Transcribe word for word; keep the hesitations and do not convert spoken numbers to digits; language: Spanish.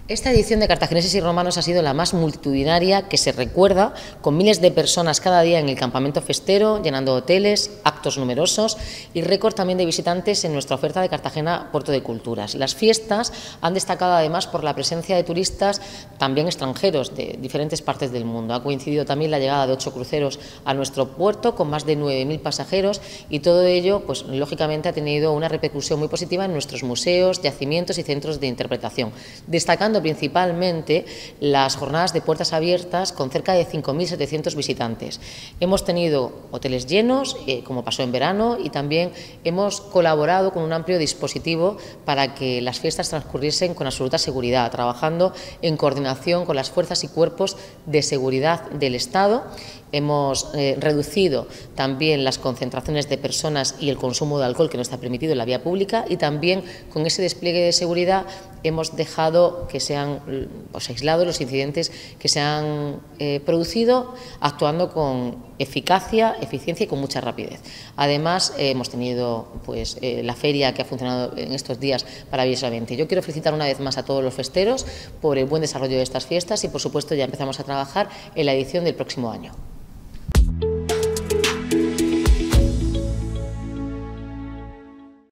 Esta edición de Cartagineses y Romanos ha sido la más multitudinaria que se recuerda, con miles de personas cada día en el campamento festero, llenando hoteles, actos numerosos y récord también de visitantes en nuestra oferta de Cartagena Puerto de Culturas. Las fiestas han destacado además por la presencia de turistas también extranjeros de diferentes partes del mundo. Ha coincidido también la llegada de ocho cruceros a nuestro puerto con más de nueve mil pasajeros y todo ello, pues lógicamente, ha tenido una repercusión muy positiva en nuestros museos, yacimientos y centros de interpretación, destacando principalmente las jornadas de puertas abiertas con cerca de cinco mil setecientos visitantes. Hemos tenido hoteles llenos, eh, como pasó en verano, y también hemos colaborado con un amplio dispositivo para que las fiestas transcurriesen con absoluta seguridad, trabajando en coordinación con las fuerzas y cuerpos de seguridad del Estado. Hemos eh, reducido también las concentraciones de personas y el consumo de alcohol que no está permitido en la vía pública, y también con ese despliegue de seguridad hemos dejado que sean pues, aislados los incidentes que se han eh, producido, actuando con eficacia, eficiencia y con mucha rapidez. Además, eh, hemos tenido pues, eh, la feria que ha funcionado en estos días maravillosamente. Yo quiero felicitar una vez más a todos los festeros por el buen desarrollo de estas fiestas y, por supuesto, ya empezamos a trabajar en la edición del próximo año.